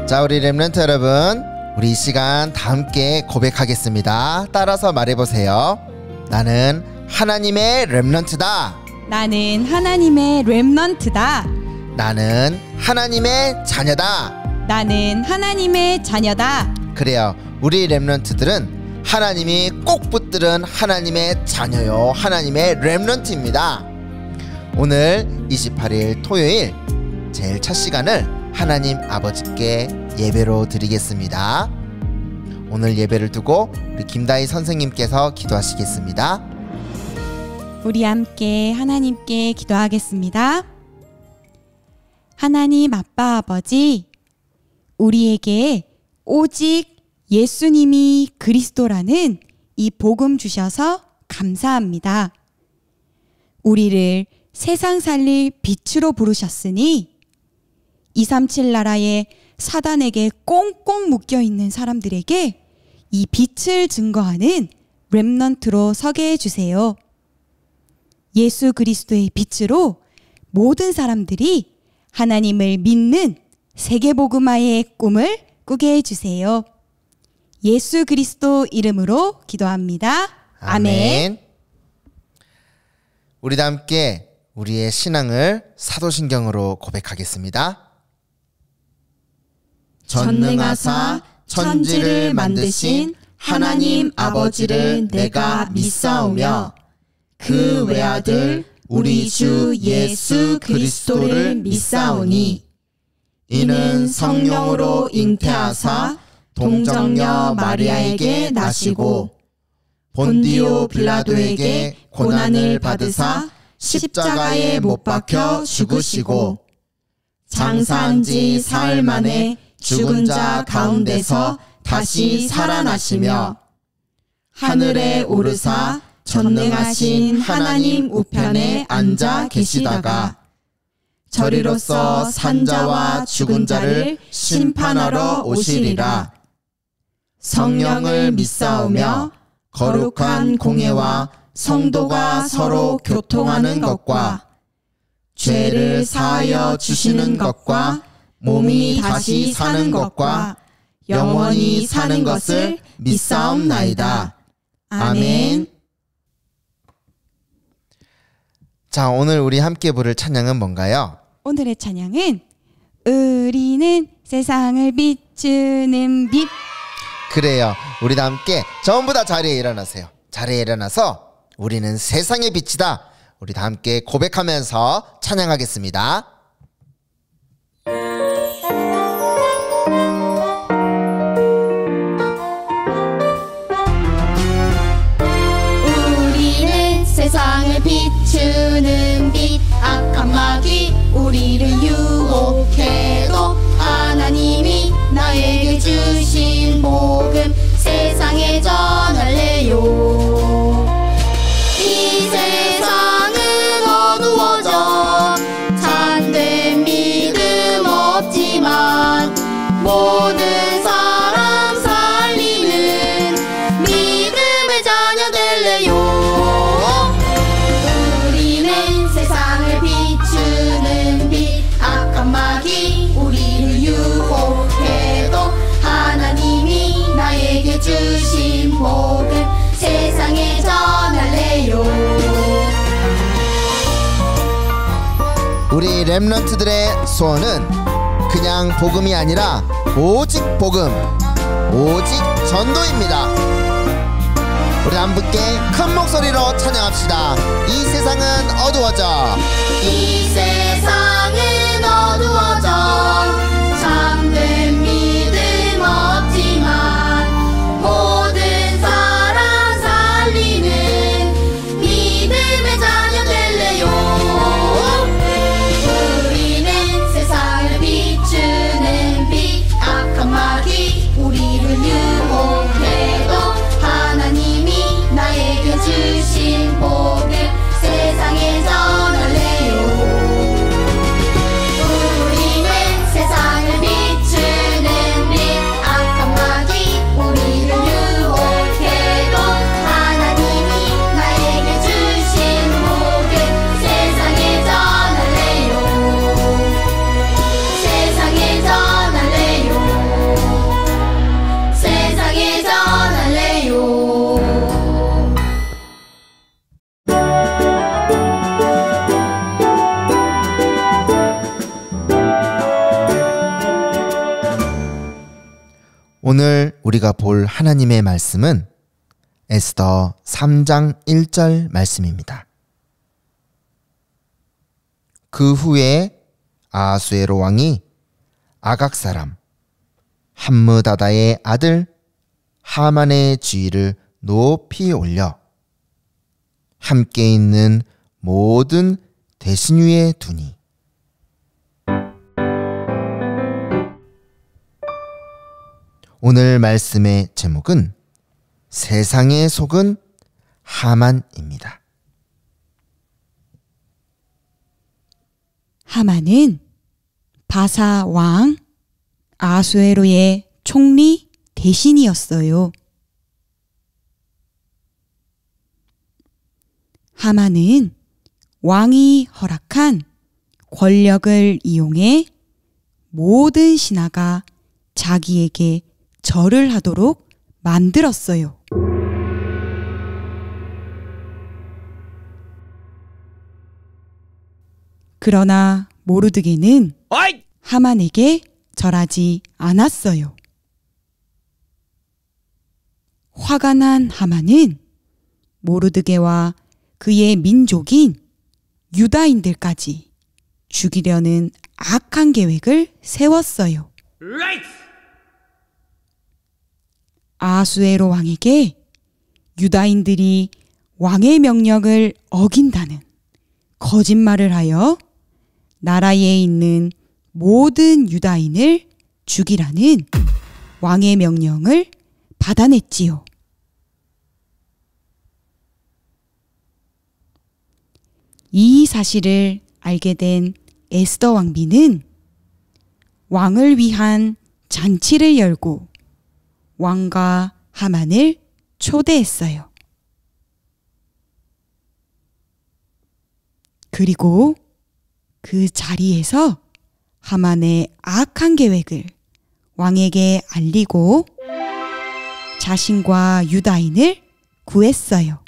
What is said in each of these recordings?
자, 우리 렘넌트 여러분, 우리 이 시간 다 함께 고백하겠습니다. 따라서 말해보세요. 나는 하나님의 렘넌트다. 나는 하나님의 렘넌트다. 나는 하나님의 자녀다. 나는 하나님의 자녀다. 그래요. 우리 렘넌트들은 하나님이 꼭 붙들은 하나님의 자녀요, 하나님의 렘넌트입니다. 오늘 28일 토요일 제일 첫 시간을 하나님 아버지께 예배로 드리겠습니다. 오늘 예배를 두고 우리 김다희 선생님께서 기도하시겠습니다. 우리 함께 하나님께 기도하겠습니다. 하나님 아빠 아버지, 우리에게 오직 예수님이 그리스도라는 이 복음 주셔서 감사합니다. 우리를 세상 살릴 빛으로 부르셨으니 237 나라의 사단에게 꽁꽁 묶여있는 사람들에게 이 빛을 증거하는 렘넌트로 서게 해주세요. 예수 그리스도의 빛으로 모든 사람들이 하나님을 믿는 세계복음화의 꿈을 꾸게 해주세요. 예수 그리스도 이름으로 기도합니다. 아멘. 우리 다 함께 우리의 신앙을 사도신경으로 고백하겠습니다. 전능하사 천지를 만드신 하나님 아버지를 내가 믿사오며 그 외아들 우리 주 예수 그리스도를 믿사오니 이는 성령으로 잉태하사 동정녀 마리아에게 나시고 본디오 빌라도에게 고난을 받으사 십자가에 못 박혀 죽으시고 장사한 지 사흘 만에 죽은 자 가운데서 다시 살아나시며 하늘에 오르사 전능하신 하나님 우편에 앉아 계시다가 저리로서 산자와 죽은 자를 심판하러 오시리라. 성령을 믿사오며 거룩한 공회와 성도가 서로 교통하는 것과 죄를 사하여 주시는 것과 몸이 다시 사는 것과 영원히 사는 것을 믿사옵나이다. 아멘. 자, 오늘 우리 함께 부를 찬양은 뭔가요? 오늘의 찬양은 우리는 세상을 비추는 빛. 그래요. 우리 다 함께 전부 다 자리에 일어나세요. 자리에 일어나서 우리는 세상의 빛이다. 우리 다 함께 고백하면서 찬양하겠습니다. 우리는 세상을 비추는 빛. 악한 마귀 우리를 유혹해도 하나님이 나에게 주신 복음 세상에 전할래요. 이 세상은 어두워져 참된 믿음 없지만 모든 사람 살리는 믿음의 자녀 될래요. 우리는 세상을 비추는 빛. 악한 마귀 우리를 유혹해도 하나님이 나에게 주신 복음 세상에 전할래요. 우리 렘넌트들의 소원은 그냥 복음이 아니라 오직 복음, 오직 전도입니다. 우리 함께 큰 목소리로 찬양합시다. 이 세상은 어두워져, 이 세상은 어두워져 참된 믿음 없지만 모든 사람 살리는 믿음의 자녀 될래요. 우리는 세상을 비추는 빛. 악한 마귀 우리를 유혹해도 하나님이 나에게 주신 복음 세상에 전할래요. 우리는 세상 오늘 우리가 볼 하나님의 말씀은 에스더 3장 1절 말씀입니다. 그 후에 아하수에로 왕이 아각 사람 함므다다의 아들 하만의 지위를 높이 올려 함께 있는 모든 대신 위에 두니 오늘 말씀의 제목은 세상의 속은 하만입니다. 하만은 바사 왕 아수에로의 총리 대신이었어요. 하만은 왕이 허락한 권력을 이용해 모든 신하가 자기에게 절을 하도록 만들었어요. 그러나 모르드게는 하만에게 절하지 않았어요. 화가 난 하만은 모르드게와 그의 민족인 유다인들까지 죽이려는 악한 계획을 세웠어요. 아하수에로 왕에게 유다인들이 왕의 명령을 어긴다는 거짓말을 하여 나라에 있는 모든 유다인을 죽이라는 왕의 명령을 받아냈지요. 이 사실을 알게 된 에스더 왕비는 왕을 위한 잔치를 열고 왕과 하만을 초대했어요. 그리고 그 자리에서 하만의 악한 계획을 왕에게 알리고 자신과 유다인을 구했어요.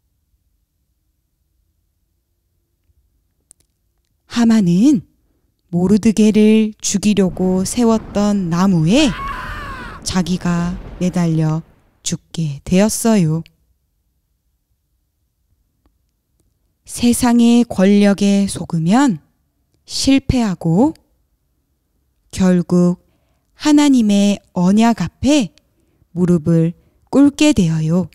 하만은 모르드게를 죽이려고 세웠던 나무에 자기가 매달려 죽게 되었어요. 세상의 권력에 속으면 실패하고 결국 하나님의 언약 앞에 무릎을 꿇게 되어요.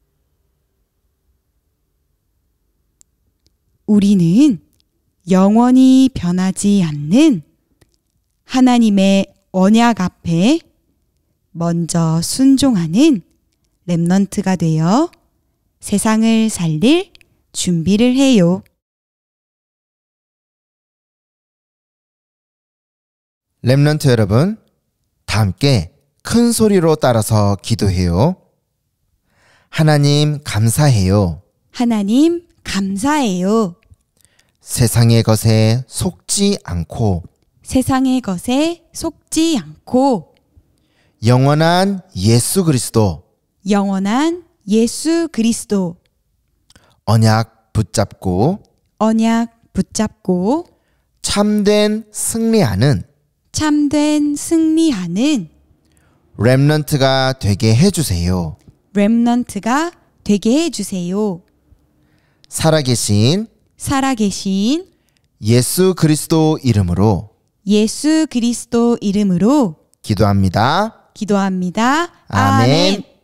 우리는 영원히 변하지 않는 하나님의 언약 앞에 먼저 순종하는 렘넌트가 되어 세상을 살릴 준비를 해요. 렘넌트 여러분, 다 함께 큰 소리로 따라서 기도해요. 하나님 감사해요. 하나님 감사해요. 세상의 것에 속지 않고 세상의 것에 속지 않고 영원한 예수 그리스도 영원한 예수 그리스도 언약 붙잡고 참된 승리하는 렘넌트가 되게 해주세요. 렘넌트가 되게 해주세요. 살아계신 예수 그리스도 이름으로 기도합니다. 아멘.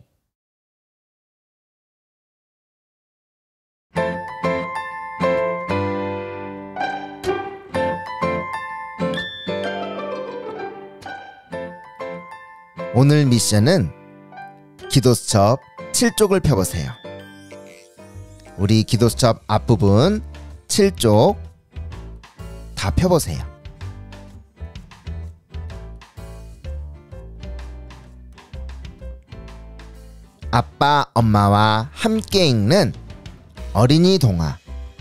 오늘 미션은 기도수첩 7쪽을 펴보세요. 우리 기도수첩 앞부분 7쪽 다 펴보세요. 아빠, 엄마와 함께 읽는 어린이 동화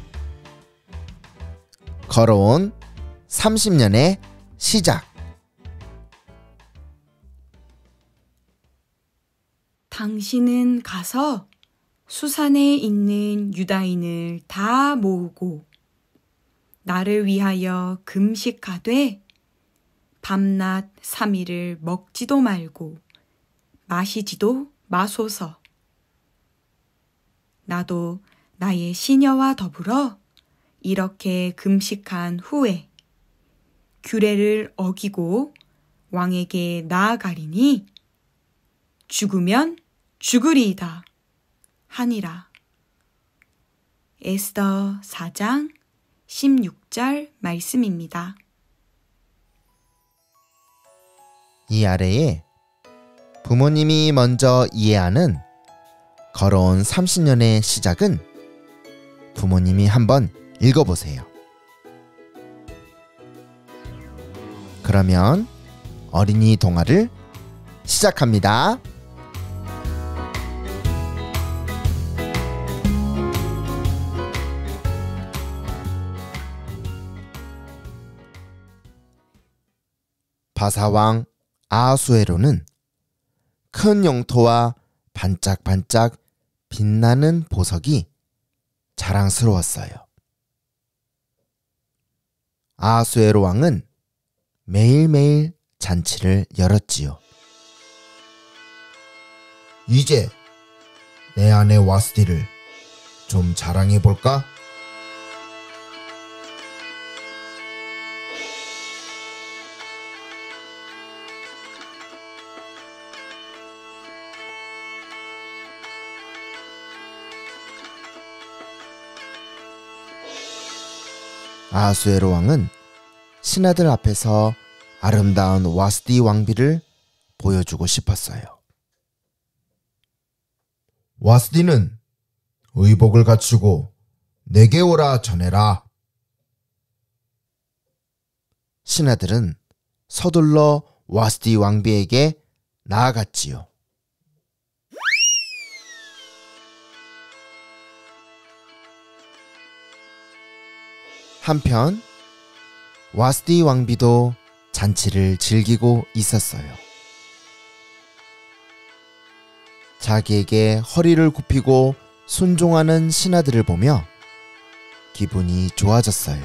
걸어온 30년의 시작. 당신은 가서 수산에 있는 유다인을 다 모으고 나를 위하여 금식하되 밤낮 3일을 먹지도 말고 마시지도 마소서. 나도 나의 시녀와 더불어 이렇게 금식한 후에 규례를 어기고 왕에게 나아가리니 죽으면 죽으리이다 하니라. 에스더 4장 16절 말씀입니다. 이 아래에 부모님이 먼저 이해하는 걸어온 30년의 시작은 부모님이 한번 읽어보세요. 그러면 어린이 동화를 시작합니다. 바사왕 아하수에로는 큰 영토와 반짝반짝 빛나는 보석이 자랑스러웠어요. 아하수에로 왕은 매일매일 잔치를 열었지요. 이제 내 아내 와스디를 좀 자랑해볼까? 아하수에로 왕은 신하들 앞에서 아름다운 와스디 왕비를 보여주고 싶었어요. 와스디는 의복을 갖추고 내게 오라 전해라. 신하들은 서둘러 와스디 왕비에게 나아갔지요. 한편 와스디 왕비도 잔치를 즐기고 있었어요. 자기에게 허리를 굽히고 순종하는 신하들을 보며 기분이 좋아졌어요.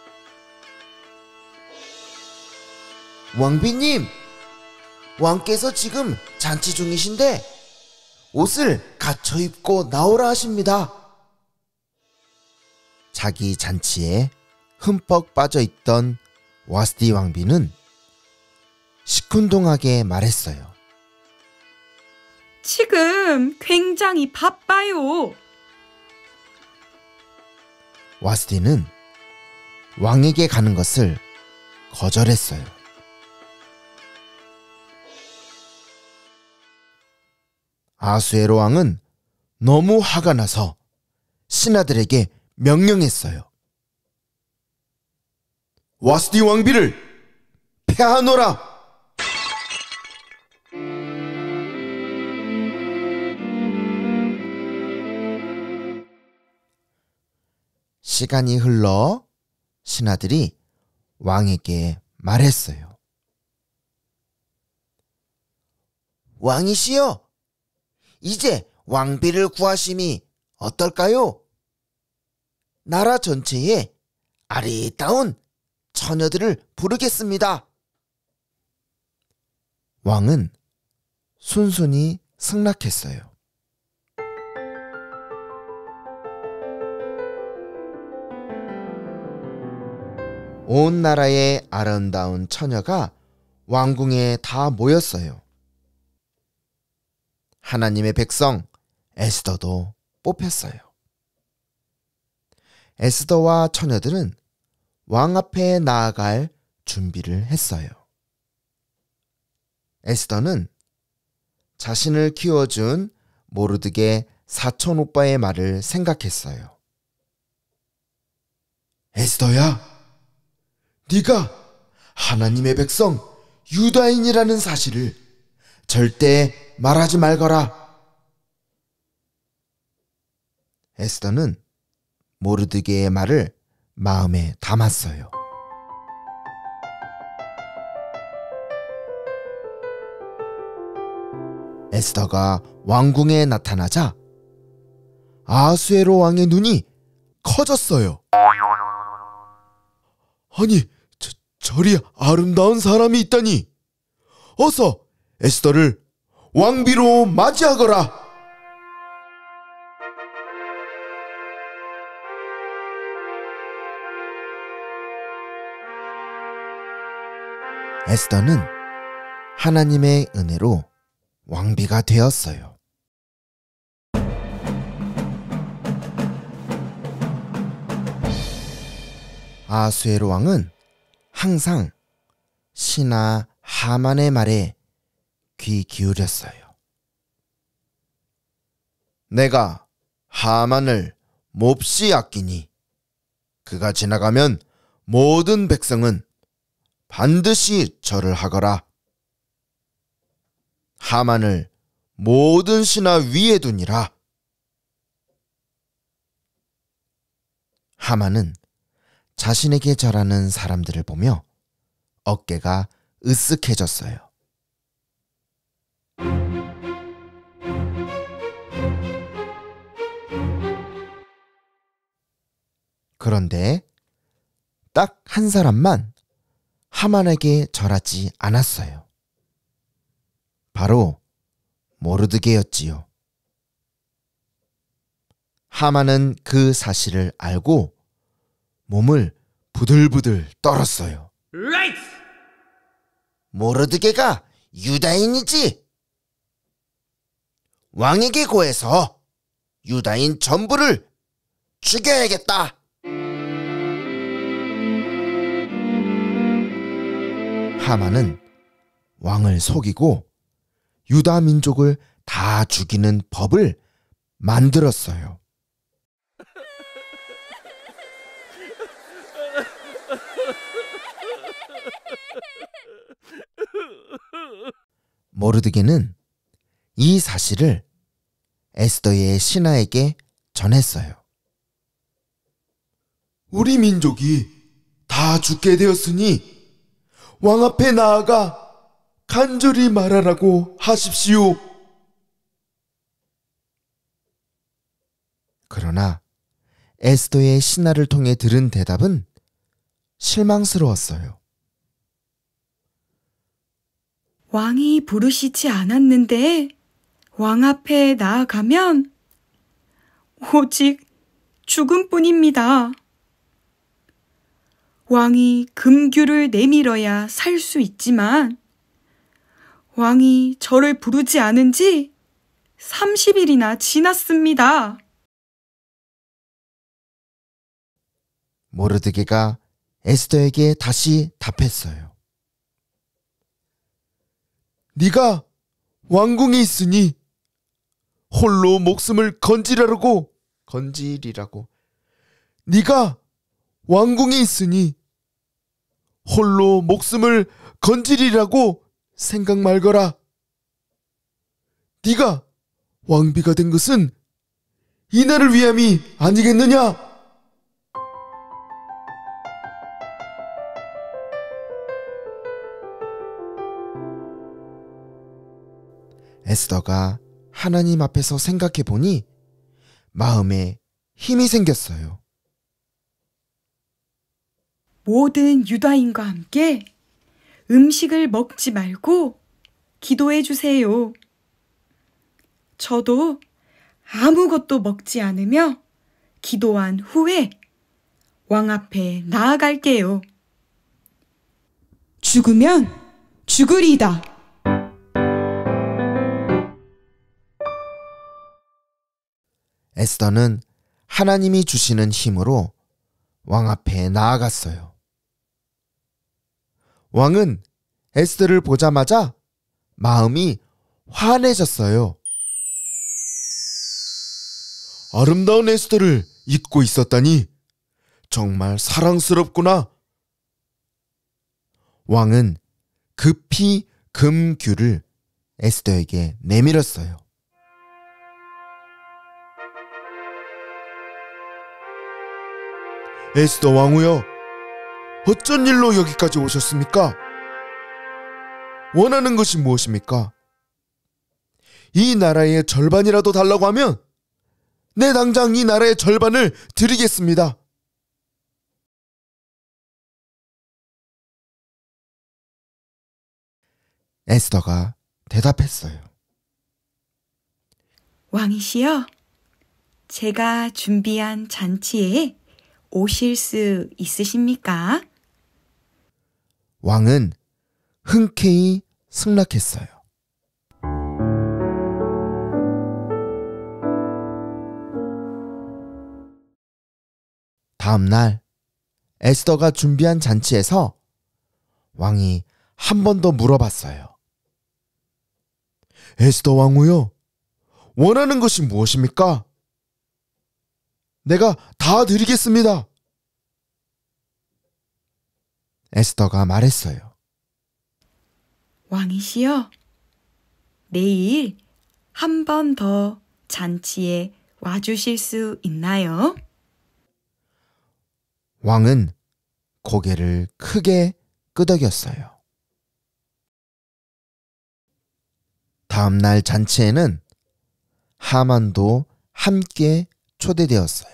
왕비님, 왕께서 지금 잔치 중이신데 옷을 갖춰 입고 나오라 하십니다. 자기 잔치에 흠뻑 빠져있던 와스디 왕비는 시큰둥하게 말했어요. 지금 굉장히 바빠요. 와스디는 왕에게 가는 것을 거절했어요. 아하수에로 왕은 너무 화가 나서 신하들에게 명령했어요. 와스디 왕비를 폐하노라! 시간이 흘러 신하들이 왕에게 말했어요. 왕이시여, 이제 왕비를 구하심이 어떨까요? 나라 전체에 아리따운 처녀들을 부르겠습니다. 왕은 순순히 승낙했어요. 온 나라의 아름다운 처녀가 왕궁에 다 모였어요. 하나님의 백성 에스더도 뽑혔어요. 에스더와 처녀들은 왕 앞에 나아갈 준비를 했어요. 에스더는 자신을 키워준 모르드게 사촌 오빠의 말을 생각했어요. 에스더야, 네가 하나님의 백성 유다인이라는 사실을 절대 말하지 말거라. 에스더는 모르드게의 말을 마음에 담았어요. 에스더가 왕궁에 나타나자 아하수에로 왕의 눈이 커졌어요. 아니, 저리 아름다운 사람이 있다니. 어서 에스더를 왕비로 맞이하거라. 에스더는 하나님의 은혜로 왕비가 되었어요. 아수에로 왕은 항상 신하 하만의 말에 귀 기울였어요. 내가 하만을 몹시 아끼니 그가 지나가면 모든 백성은 반드시 절을 하거라. 하만을 모든 신하 위에 두니라. 하만은 자신에게 절하는 사람들을 보며 어깨가 으쓱해졌어요. 그런데 딱 한 사람만 하만에게 절하지 않았어요. 바로 모르드게였지요. 하만은 그 사실을 알고 몸을 부들부들 떨었어요. 모르드게가 유다인이지. 왕에게 고해서 유다인 전부를 죽여야겠다. 하만은 왕을 속이고 유다 민족을 다 죽이는 법을 만들었어요. 모르드게는 이 사실을 에스더의 신하에게 전했어요. 우리 민족이 다 죽게 되었으니 왕 앞에 나아가 간절히 말하라고 하십시오. 그러나 에스더의 신하를 통해 들은 대답은 실망스러웠어요. 왕이 부르시지 않았는데 왕 앞에 나아가면 오직 죽음뿐입니다. 왕이 금규를 내밀어야 살 수 있지만 왕이 저를 부르지 않은 지 30일이나 지났습니다. 모르드게가 에스더에게 다시 답했어요. 네가 왕궁에 있으니 홀로 목숨을 건지리라고. 네가 왕궁에 있으니 홀로 목숨을 건지리라고 생각 말거라. 네가 왕비가 된 것은 이날을 위함이 아니겠느냐? 에스더가 하나님 앞에서 생각해 보니 마음에 힘이 생겼어요. 모든 유다인과 함께 음식을 먹지 말고 기도해 주세요. 저도 아무것도 먹지 않으며 기도한 후에 왕 앞에 나아갈게요. 죽으면 죽으리이다. 에스더는 하나님이 주시는 힘으로 왕 앞에 나아갔어요. 왕은 에스더를 보자마자 마음이 환해졌어요. 아름다운 에스더를 잊고 있었다니 정말 사랑스럽구나. 왕은 급히 금규를 에스더에게 내밀었어요. 에스더 왕후여, 어쩐 일로 여기까지 오셨습니까? 원하는 것이 무엇입니까? 이 나라의 절반이라도 달라고 하면 내 당장 이 나라의 절반을 드리겠습니다. 에스더가 대답했어요. 왕이시여, 제가 준비한 잔치에 오실 수 있으십니까? 왕은 흔쾌히 승낙했어요. 다음 날 에스더가 준비한 잔치에서 왕이 한 번 더 물어봤어요. 에스더 왕후요, 원하는 것이 무엇입니까? 내가 다 드리겠습니다. 에스더가 말했어요. 왕이시여, 내일 한 번 더 잔치에 와주실 수 있나요? 왕은 고개를 크게 끄덕였어요. 다음 날 잔치에는 하만도 함께 초대되었어요.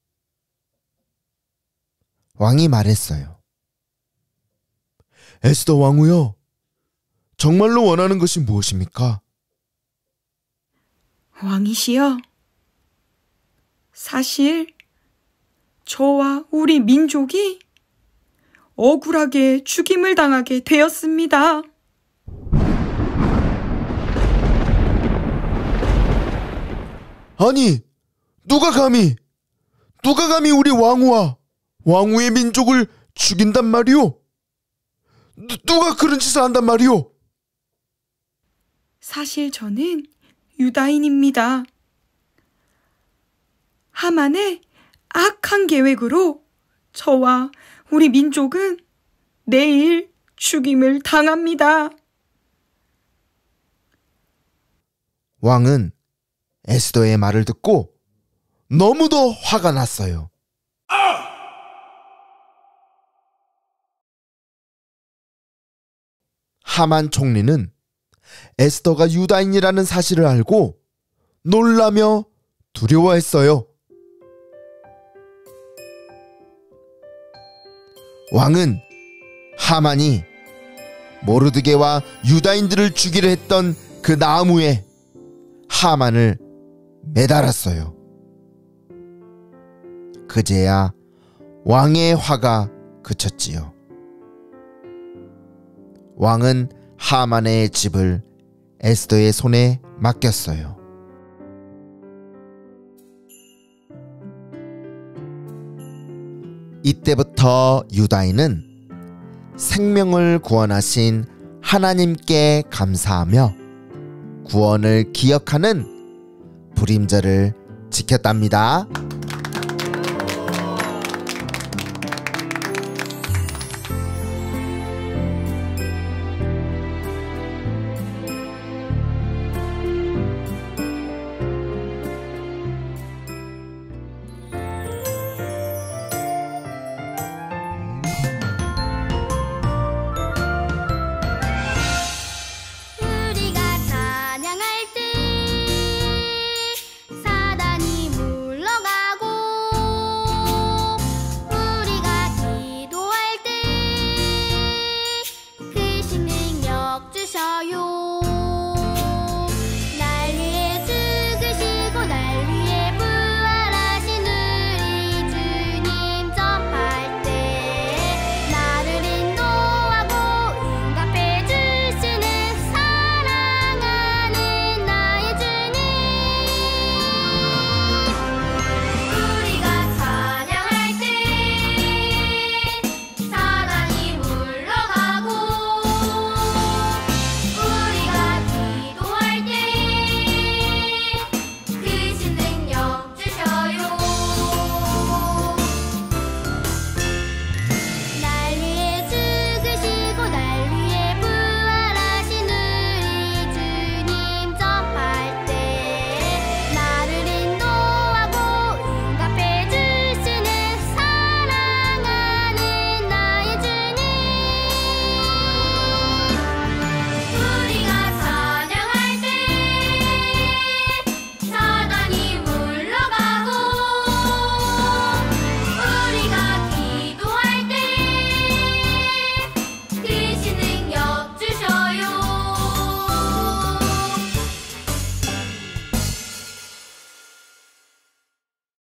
왕이 말했어요. 에스더 왕후요, 정말로 원하는 것이 무엇입니까? 왕이시여, 사실 저와 우리 민족이 억울하게 죽임을 당하게 되었습니다. 아니, 누가 감히 우리 왕후와 왕후의 민족을 죽인단 말이오? 누가 그런 짓을 한단 말이오? 사실 저는 유다인입니다. 하만의 악한 계획으로 저와 우리 민족은 내일 죽임을 당합니다. 왕은 에스더의 말을 듣고 너무도 화가 났어요. 하만 총리는 에스더가 유다인이라는 사실을 알고 놀라며 두려워했어요. 왕은 하만이 모르드게와 유다인들을 죽이려 했던 그 나무에 하만을 매달았어요. 그제야 왕의 화가 그쳤지요. 왕은 하만의 집을 에스더의 손에 맡겼어요. 이때부터 유다인은 생명을 구원하신 하나님께 감사하며 구원을 기억하는 불임절을 지켰답니다.